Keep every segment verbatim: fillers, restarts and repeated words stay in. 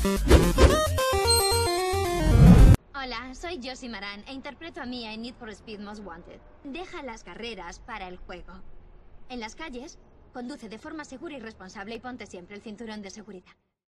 Hola, soy Josie Maran e interpreto a Mia en Need for Speed Most Wanted. Deja las carreras para el juego. En las calles, conduce de forma segura y responsable y ponte siempre el cinturón de seguridad.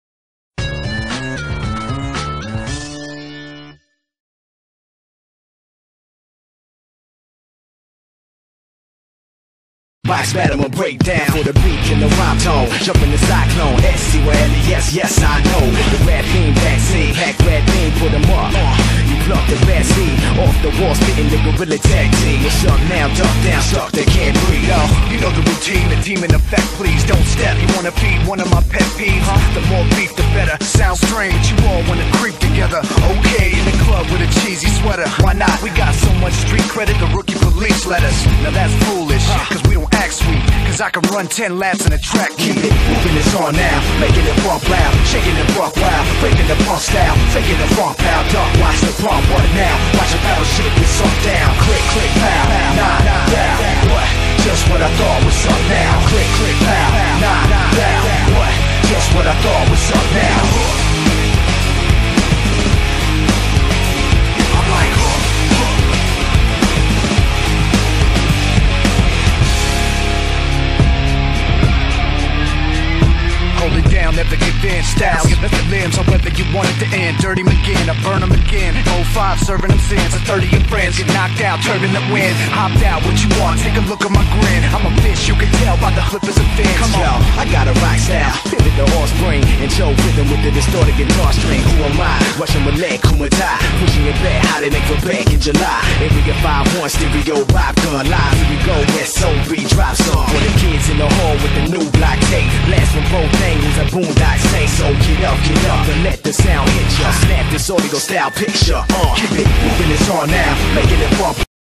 Box battle will break down for the beat in the rhyme tone. Jump in the cyclone, S C well, yes, yes, I know. The red beam vaccine, hack red beam, put them up. You pluck the bad seed off the wall, spitting the gorilla tag team. It's up now, duck down, stuck, they can't breathe. Yo, you know the routine, the demon effect, please don't step. You wanna feed one of my pet peeves? Huh? The more beef, the better. Sounds strange, you all wanna creep together. Okay, in the club with a cheesy sweater. Why not? We got so much street credit, the rookie police let us. Now that's foolish, cause we don't act sweet, cause I can run ten laps in a track. Keep it moving, it's on now, making it bump loud, shaking it buck wild, breaking the punk style, faking the funk pow, duck, watch the pump, what now? Watch a battle shit get sunk down, click, click, pow, nah, down, what? Just what I thought was up now, click, click, pow, nah, down, what? Just what I thought was up now. I'm like, huh, huh. Hold it down, never give in. Styles, get the limbs on whether you want it to end. Dirty McGinn, I burn them again. oh five, serving them sins. A thirty of friends get knocked out, turbulent wind. Hopped out, what you want? Take a look at my grin. I'm a fish, you can tell by the flippers and fins. Come on, I got a rock style. Pivot the offspring and Joe rhythm with the distorted guitar string. Who am I? Russian Malek, Kumatai. Pushing it back, how they make for back in July. Area five one, stereo vibe gun live. Here we go, S O B drop song. For the kids in the hall with the new block tape. Last from both angles, a boondock say. So get up, get up, and let the sound hit ya. Snap this audio style picture. Uh, keep it moving, it's on now, making it bump.